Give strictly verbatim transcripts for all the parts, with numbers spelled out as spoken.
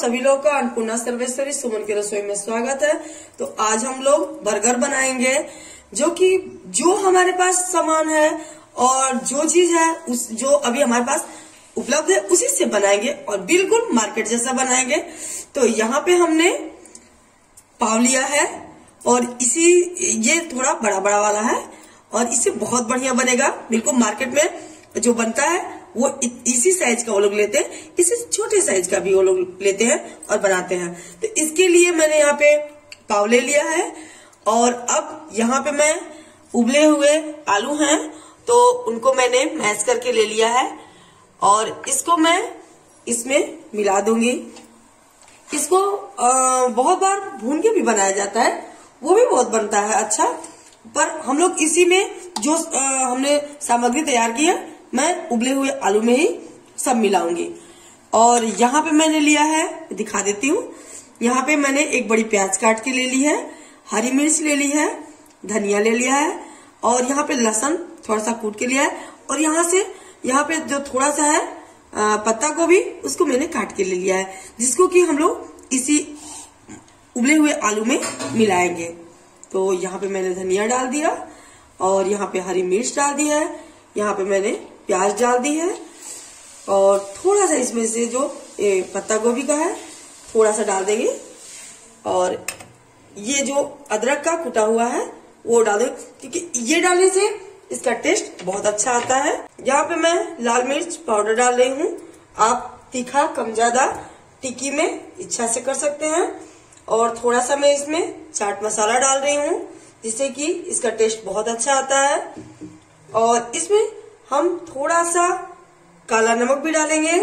सभी लोगों का अन्नपूर्णा सर्वेश्वरी सुमन की रसोई में स्वागत है। तो आज हम लोग बर्गर बनाएंगे, जो कि जो हमारे पास सामान है और जो चीज है उस जो अभी हमारे पास उपलब्ध है उसी से बनाएंगे और बिल्कुल मार्केट जैसा बनाएंगे। तो यहाँ पे हमने पाव लिया है और इसी ये थोड़ा बड़ा बड़ा वाला है और इससे बहुत बढ़िया बनेगा। बिल्कुल मार्केट में जो बनता है वो इसी साइज का वो लोग लेते हैं, इसी छोटे साइज का भी वो लोग लेते हैं और बनाते हैं। तो इसके लिए मैंने यहाँ पे पाव ले लिया है और अब यहाँ पे मैं उबले हुए आलू हैं तो उनको मैंने मैश करके ले लिया है और इसको मैं इसमें मिला दूंगी। इसको आ, बहुत बार भून के भी बनाया जाता है, वो भी बहुत बनता है अच्छा, पर हम लोग इसी में जो आ, हमने सामग्री तैयार की है मैं उबले हुए आलू में ही सब मिलाऊंगी। और यहाँ पे मैंने लिया है, दिखा देती हूँ। यहाँ पे मैंने एक बड़ी प्याज काट के ले ली है, हरी मिर्च ले ली है, धनिया ले लिया है और यहाँ पे लहसुन थोड़ा सा कूट के लिया है और यहाँ से यहाँ पे जो थोड़ा सा है पत्ता गोभी उसको मैंने काट के ले लिया है, जिसको कि हम लोग इसी उबले हुए आलू में मिलाएंगे। तो यहाँ पे मैंने धनिया डाल दिया और यहाँ पे हरी मिर्च डाल दी है, यहाँ पे मैंने प्याज डाल दी है और थोड़ा सा इसमें से जो पत्ता गोभी का है थोड़ा सा डाल देंगे और ये जो अदरक का कुटा हुआ है वो डाल देंगे, क्योंकि ये डालने से इसका टेस्ट बहुत अच्छा आता है। यहाँ पे मैं लाल मिर्च पाउडर डाल रही हूँ। आप तीखा कम ज्यादा टिक्की में इच्छा से कर सकते हैं। और थोड़ा सा मैं इसमें चाट मसाला डाल रही हूँ, जिससे कि इसका टेस्ट बहुत अच्छा आता है। और इसमें हम थोड़ा सा काला नमक भी डालेंगे,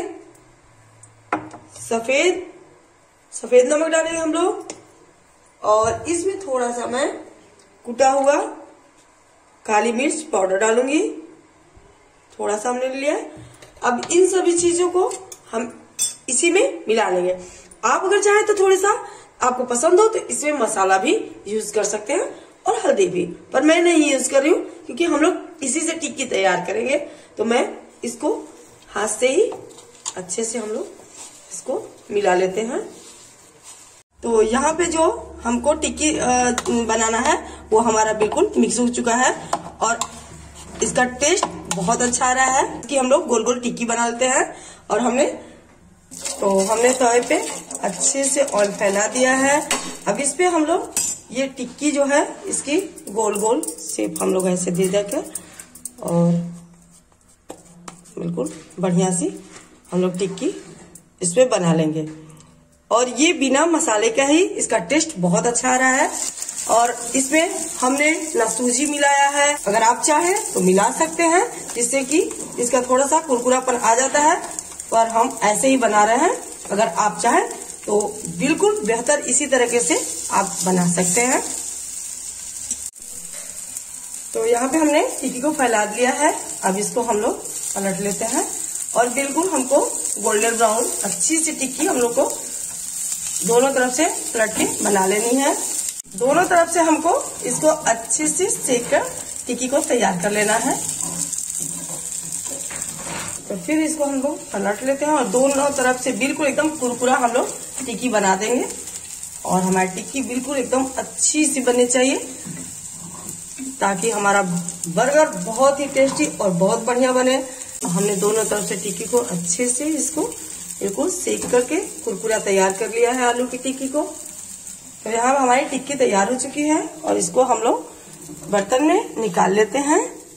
सफेद सफेद नमक डालेंगे हम लोग और इसमें थोड़ा सा मैं कुटा हुआ काली मिर्च पाउडर डालूंगी, थोड़ा सा हमने लिया है। अब इन सभी चीजों को हम इसी में मिला लेंगे। आप अगर चाहें तो थोड़ा सा आपको पसंद हो तो इसमें मसाला भी यूज कर सकते हैं और हल्दी भी, पर मैं नहीं यूज कर रही हूँ क्योंकि हम लोग इसी से टिक्की तैयार करेंगे। तो मैं इसको हाथ से ही अच्छे से हम लोग इसको मिला लेते हैं। तो यहाँ पे जो हमको टिक्की बनाना है वो हमारा बिल्कुल मिक्स हो चुका है और इसका टेस्ट बहुत अच्छा आ रहा है कि हम लोग गोल गोल टिक्की बना लेते हैं। और हमने तो हमने तवे पे अच्छे से ऑयल फैला दिया है। अब इस पे हम लोग ये टिक्की जो है इसकी गोल गोल शेप हम लोग ऐसे दे देकर और बिल्कुल बढ़िया सी हम लोग टिक्की इसमें बना लेंगे। और ये बिना मसाले का ही इसका टेस्ट बहुत अच्छा आ रहा है। और इसमें हमने ना सूजी मिलाया है, अगर आप चाहें तो मिला सकते हैं, जिससे कि इसका थोड़ा सा कुरकुरापन आ जाता है, पर हम ऐसे ही बना रहे हैं। अगर आप चाहें तो बिल्कुल बेहतर इसी तरीके से आप बना सकते हैं। तो यहाँ पे हमने टिक्की को फैला दिया है। अब इसको हम लोग पलट लेते हैं और बिल्कुल हमको गोल्डन ब्राउन अच्छी सी टिक्की हम लोग को दोनों तरफ से पलट के बना लेनी है। दोनों तरफ से हमको इसको अच्छे से सेक कर टिक्की को तैयार कर लेना है। तो फिर इसको हम लोग पलट लेते हैं और दोनों तरफ से बिल्कुल एकदम कुरकुरा हम लोग टिक्की बना देंगे। और हमारी टिक्की बिल्कुल एकदम अच्छी सी बननी चाहिए, ताकि हमारा बर्गर बहुत ही टेस्टी और बहुत बढ़िया बने। हमने दोनों तरफ से टिक्की को अच्छे से इसको बिल्कुल सेक करके कुरकुरा तैयार कर लिया है आलू की टिक्की को। तो यहाँ हमारी टिक्की तैयार हो चुकी है और इसको हम लोग बर्तन में निकाल लेते हैं।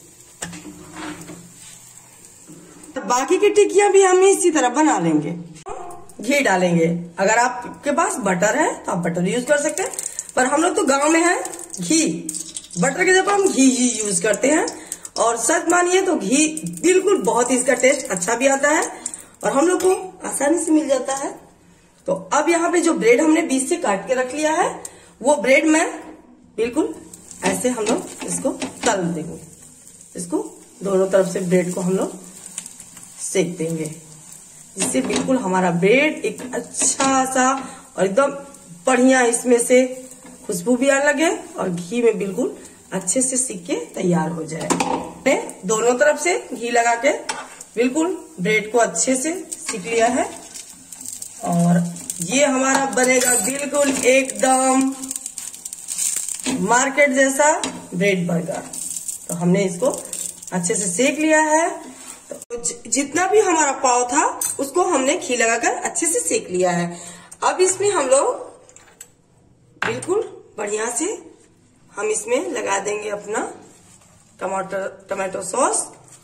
बाकी की टिक्कियां भी हम इसी तरह बना लेंगे। घी डालेंगे, अगर आपके पास बटर है तो आप बटर यूज कर सकते हैं, पर हम लोग तो गांव में है, घी बटर के जगह हम घी ही यूज करते हैं। और सच मानिए तो घी बिल्कुल बहुत ही इसका टेस्ट अच्छा भी आता है और हम लोग को आसानी से मिल जाता है। तो अब यहाँ पे जो ब्रेड हमने बीच से काट के रख लिया है वो ब्रेड में बिल्कुल ऐसे हम लोग इसको तल देंगे। इसको दोनों तरफ से ब्रेड को हम लोग सेक देंगे, जिससे बिल्कुल हमारा ब्रेड एक अच्छा सा और एकदम बढ़िया इसमें से खुशबू भी आने लगे और घी में बिल्कुल अच्छे से सीख के तैयार हो जाए। दोनों तरफ से घी लगा के बिल्कुल ब्रेड को अच्छे से सीख लिया है और ये हमारा बनेगा बिल्कुल एकदम मार्केट जैसा ब्रेड बर्गर। तो हमने इसको अच्छे से सेक लिया है। तो जितना भी हमारा पाव था उसको हमने घी लगाकर अच्छे से सेक लिया है। अब इसमें हम लोग बिल्कुल बढ़िया से हम इसमें लगा देंगे अपना टमाटर टमाटो सॉस,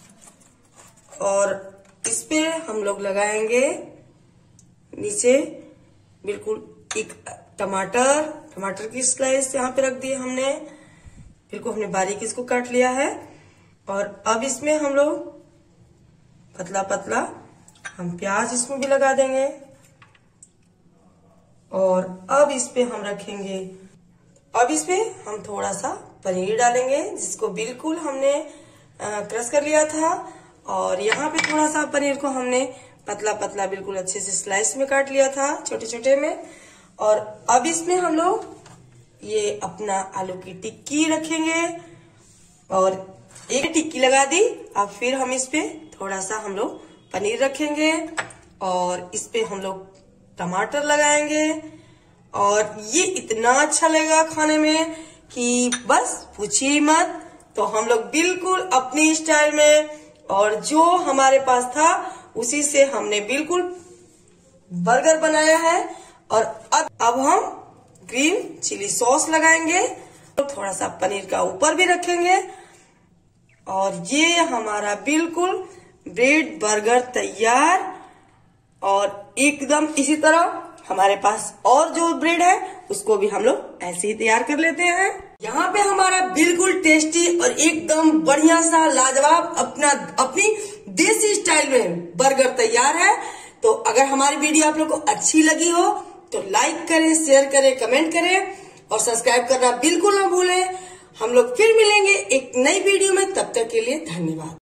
और इस पे हम लोग लगाएंगे नीचे बिल्कुल एक टमाटर टमाटर की स्लाइस यहाँ पे रख दी हमने, बिल्कुल हमने बारीक इसको काट लिया है। और अब इसमें हम लोग पतला पतला हम प्याज इसमें भी लगा देंगे, और अब इस पे हम रखेंगे, अब इसमें हम थोड़ा सा पनीर डालेंगे जिसको बिल्कुल हमने क्रश कर लिया था, और यहाँ पे थोड़ा सा पनीर को हमने पतला पतला बिल्कुल अच्छे से स्लाइस में काट लिया था छोटे छोटे में। और अब इसमें हम लोग ये अपना आलू की टिक्की रखेंगे, और एक टिक्की लगा दी। अब फिर हम इस पे थोड़ा सा हम लोग पनीर रखेंगे, और इस पे हम लोग टमाटर लगाएंगे, और ये इतना अच्छा लगेगा खाने में कि बस पूछिए मत। तो हम लोग बिल्कुल अपनी स्टाइल में और जो हमारे पास था उसी से हमने बिल्कुल बर्गर बनाया है। और अब अब हम ग्रीन चिली सॉस लगाएंगे, थोड़ा सा पनीर का ऊपर भी रखेंगे, और ये हमारा बिल्कुल ब्रेड बर्गर तैयार। और एकदम इसी तरह हमारे पास और जो ब्रेड है उसको भी हम लोग ऐसे ही तैयार कर लेते हैं। यहाँ पे हमारा बिल्कुल टेस्टी और एकदम बढ़िया सा लाजवाब अपना अपनी देसी स्टाइल में बर्गर तैयार है। तो अगर हमारी वीडियो आप लोग को अच्छी लगी हो तो लाइक करें, शेयर करें, कमेंट करें, और सब्सक्राइब करना बिल्कुल ना भूलें। हम लोग फिर मिलेंगे एक नई वीडियो में, तब तक के लिए धन्यवाद।